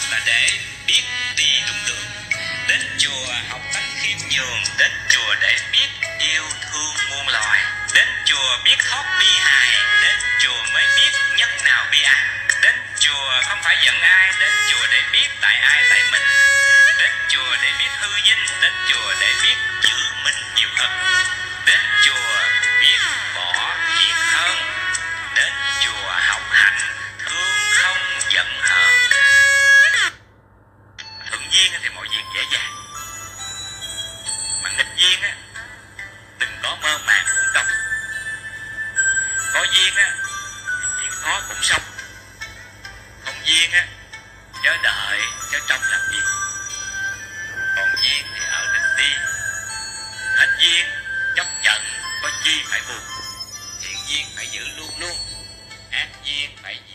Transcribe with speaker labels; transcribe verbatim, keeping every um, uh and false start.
Speaker 1: là để biết đi đúng đường. Đến chùa học tánh khiêm nhường, đến chùa để biết yêu thương muôn loài. Đến chùa biết thoát bi hài, đến chùa mới biết nhân nào bi ai. Đến chùa không phải giận ai, đến chùa để biết tại ai tại mình. Đến chùa để biết hư vinh, đến chùa để biết giữ mình nhiều hơn. Đến chùa biết bỏ thiệt hơn, đến chùa học hành thương không giận hờn. Thuận duyên thì mọi việc dễ dàng, mà nghịch duyên á đừng có mơ màng uổng công. Có duyên á thì chuyện khó cũng xong, không duyên á chớ đợi chớ trông làm gì. Còn duyên thì ở định đi, hết duyên chấp nhận có chi phải buồn. Thiện duyên phải giữ luôn luôn, ác duyên phải